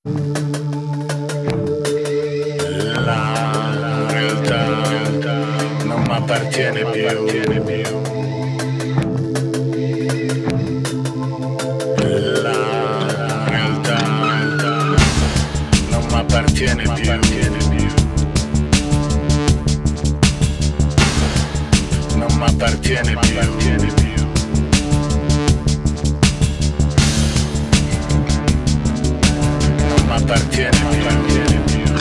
La realtà non mi appartiene più. La realtà non mi appartiene più. Non mi appartiene più. Non mi appartiene più.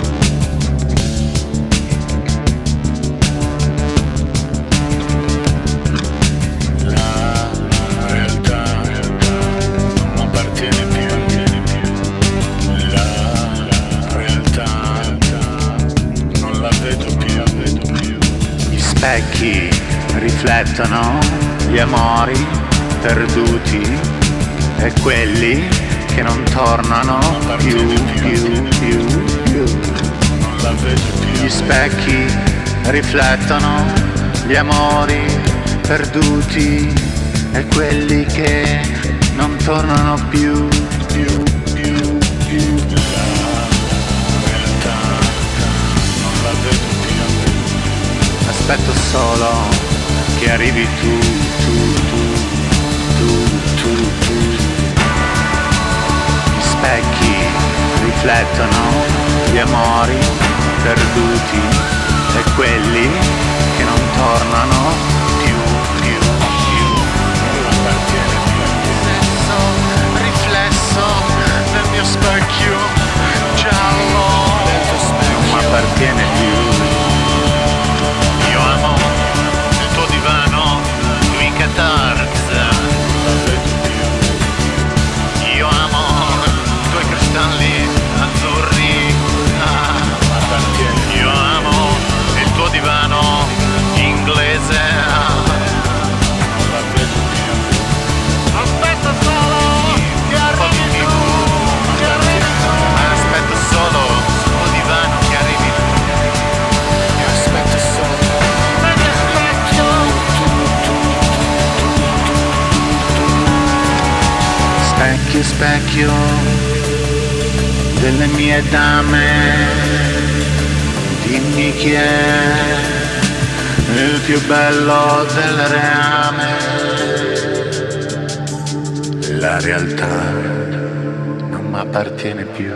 Specchi riflettono gli amori perduti e quelli che non tornano più. Gli specchi riflettono gli amori perduti e quelli che non tornano più. Aspetto solo che arrivi tu. Gli specchi riflettono gli amori perduti e quelli che non tornano più. Riflesso nel mio specchio giallo non mi appartiene più. Io amo i tuoi cristalli azzurri. Io amo il tuo divano inglese. Aspetta solo che arrivi tu. Aspetta solo sul tuo divano che arrivi tu. Aspetta solo. Specchio, specchio delle mie dame, dimmi chi è il più bello del reame. La realtà non mi appartiene più.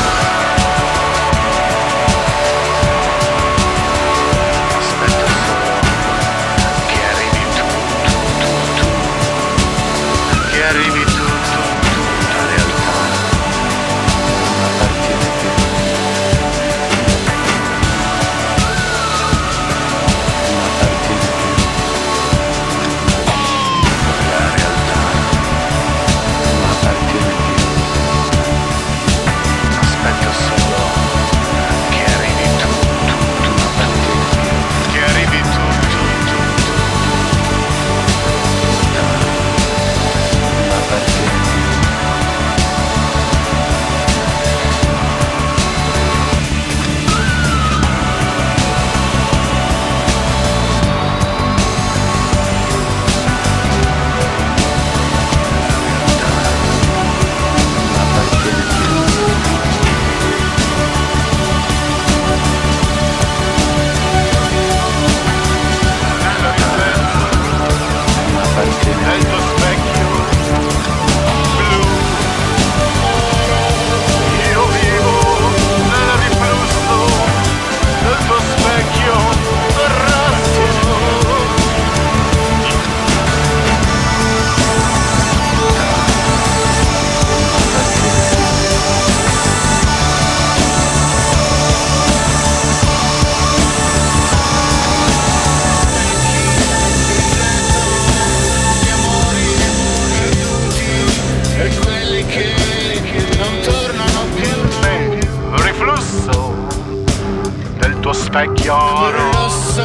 Specchio rosso,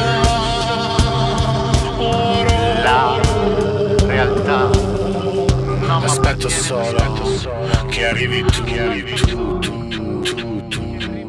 la realtà non aspetto solo che arrivi tu.